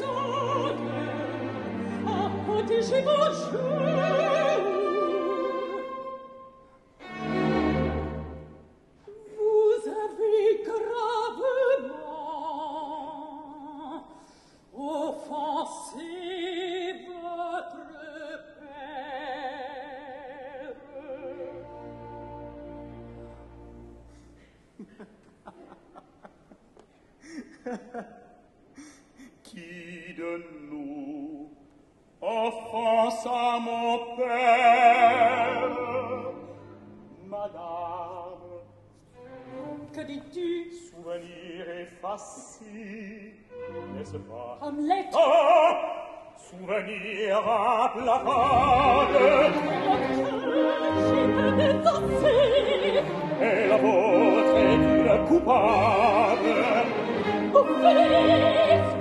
Qui de nous offense à mon père, madame? Que dis-tu? Souvenir effacé, n'est-ce pas? Hamlet! Ah! Souvenir implacable! J'ai te désassé! Et la vôtre est une coupable! Au fils!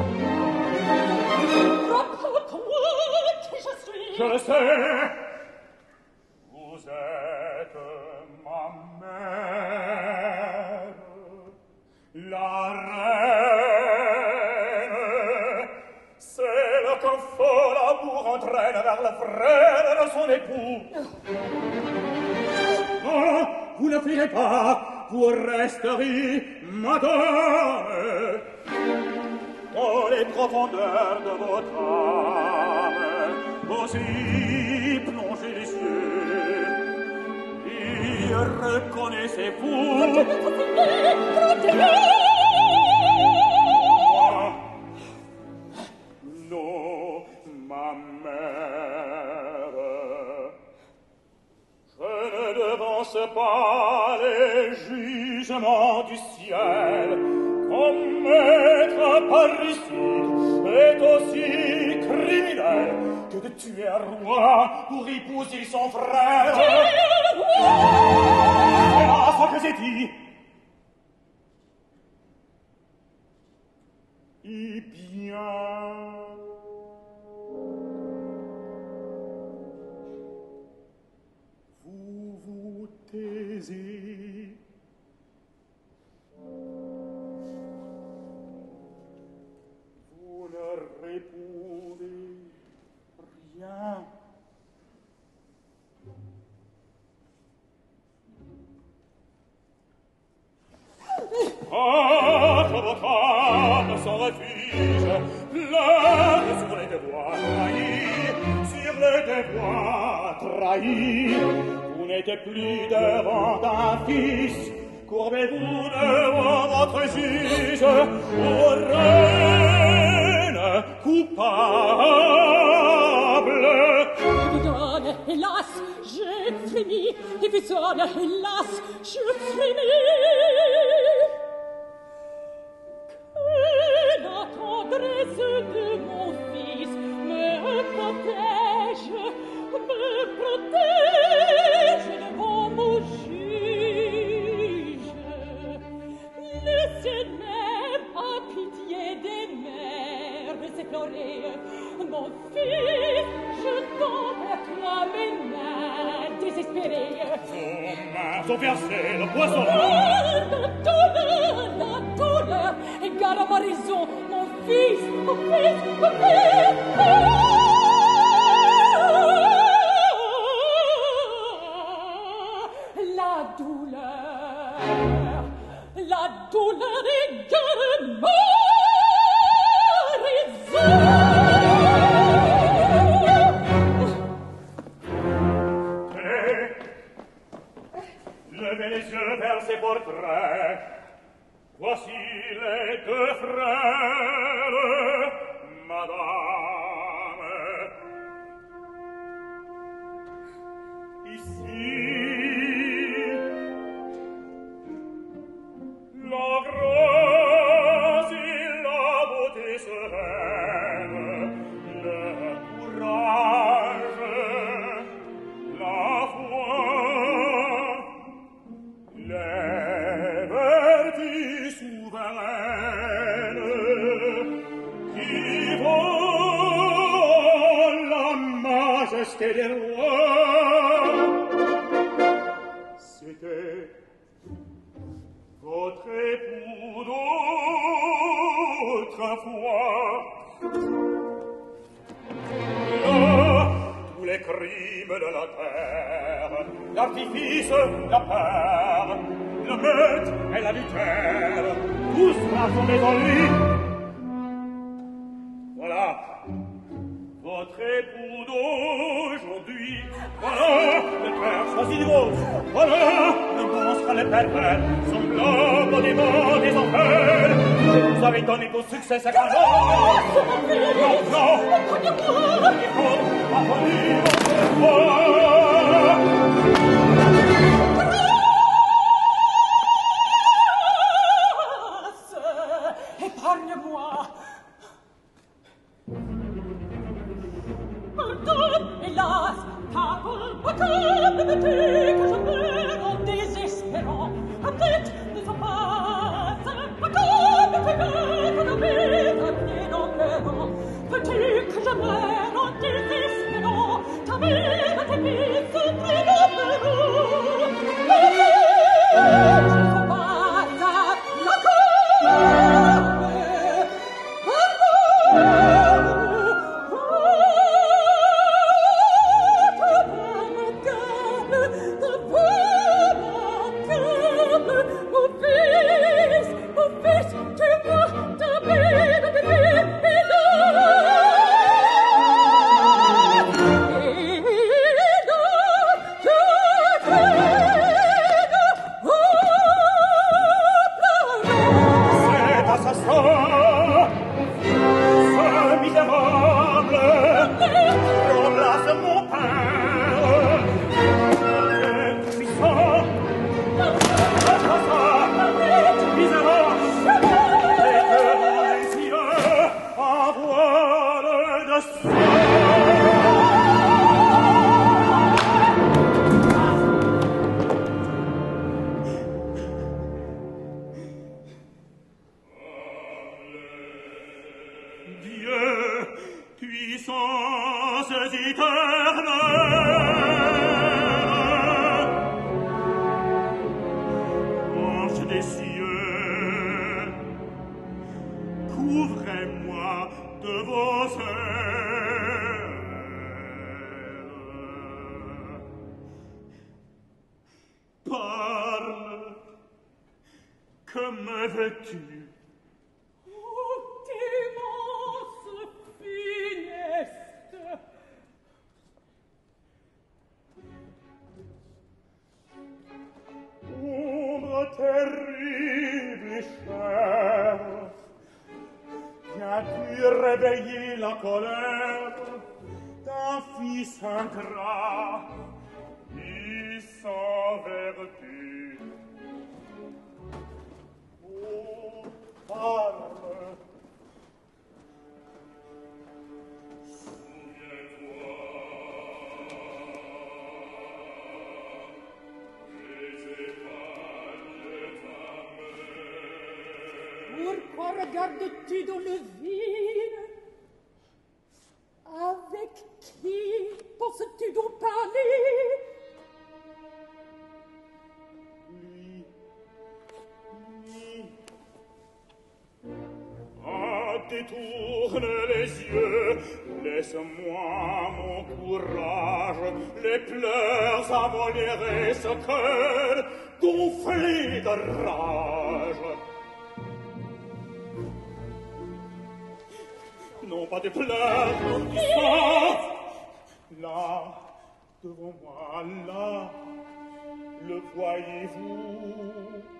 Raconte-moi qui je suis! Je le sais! Vous êtes ma mère, la reine, celle qu'un fol amour entraîne vers le frère de son époux. Oh, vous ne fuirez pas, vous resterez madame dans les profondeurs de votre âme, aussi plongez les yeux et reconnaissez-vous non, ma mère, je ne devance pas les jugements du ciel. Commettre parricide est aussi criminel que de tuer un roi pour épouser son frère. C'est là ce que j'ai dit. Eh bien, vous vous taisez. Vous ne répondez rien. Ah, votre âme, son refuge, pleure sur les devoirs trahis, sur les devoirs trahis. Vous n'êtes plus devant un fils, courbez-vous devant votre juge, ô reine coupable. Évidonne, hélas, j'ai frémi, évidonne, hélas, je frémis. Que la tendresse de mon fils me protège devant mon juge. Le ciel même a pitié des mères éplorées. Mon fils, je tends à toi mes mains désespérées. Vos mains ont versé le poison. La douleur égale à ma raison. Mon fils, mon fils, mon fils. La douleur égale ma raison. Levez les yeux vers ces portraits. Voici les deux frères, madame. Ici, la grâce et la beauté sereine, le courage, la foi, les vertus souveraines qui volent la majesté des rois. C'était votre époux d'autrefois, de la terre, l'artifice, la peur, le meute et la lumière, tout sera tombé dans lui. Voilà, votre époux d'aujourd'hui. Voilà, le cœur choisi de rose. Voilà, le monstre, le pervers, semblable au démon des enfers. Vous avez donné vos succès à Carlos. Non, non, il faut abonner votre foi. Épargne-moi. Hélas, ta culpa que je meurs en désespérant. Hamlet ne sont pas un que je mets à pied en pleurant. Veux-tu que je meure en désespérant? Ta vie tes pieds sont très nombreux. Je ne sont pas la cour. Pourquoi regardes-tu dans le vide? Avec qui penses-tu donc parler? Détourne les yeux, laisse-moi mon courage, les pleurs amolleraient ce cœur gonflé de rage. Non pas des pleurs, non du sang. Là, devant moi, là, le voyez-vous?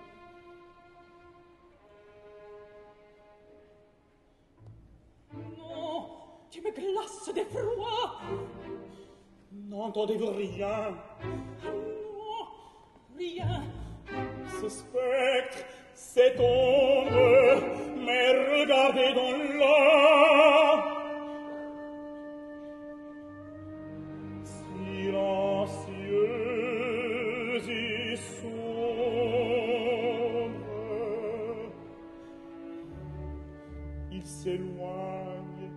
Non, tu me glaces d'effroi. N'entendez-vous rien? Non, rien. Ce spectre, cette ombre, mais regardez donc là. Silencieuse et sombre, il s'éloigne.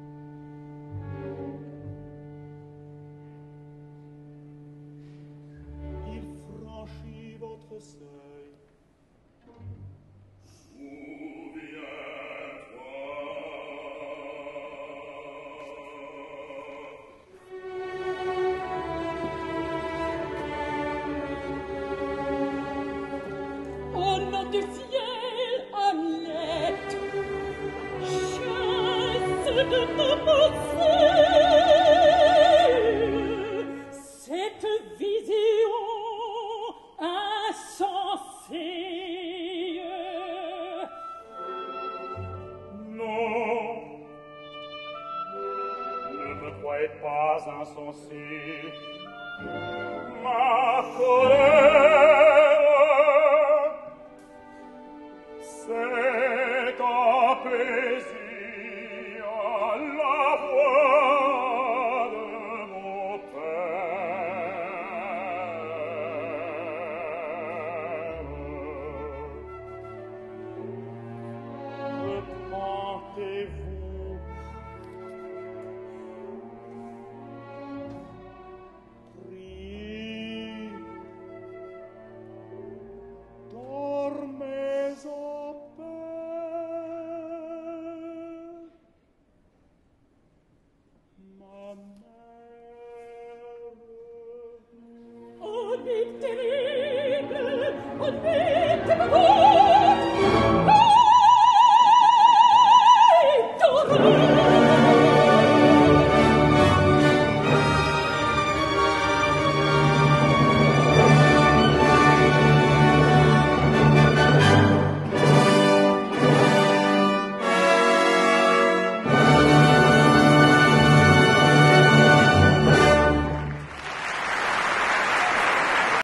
Il franchit votre seuil. Souviens-toi Cette vision insensée. Non, ne me croyez pas insensé. Ma colère s'est apaisée à la voix de mon père. Repentez-vous. Priez. Dormez en paix. Ma mère. Oh, nuit terrible, oh, nuit